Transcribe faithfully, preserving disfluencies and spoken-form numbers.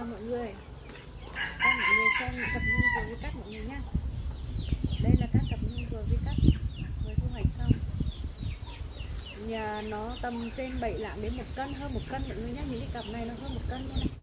mọi người. Cho mọi người xem cặp nhung vừa với cắt mọi người nhá. Đây là các cặp nhung vừa với cắt vừa thu hoạch xong. Nhà nó tầm trên bảy lạng đến một cân, hơn một cân mọi người nhá. Những cái cặp này nó hơn một cân luôn này.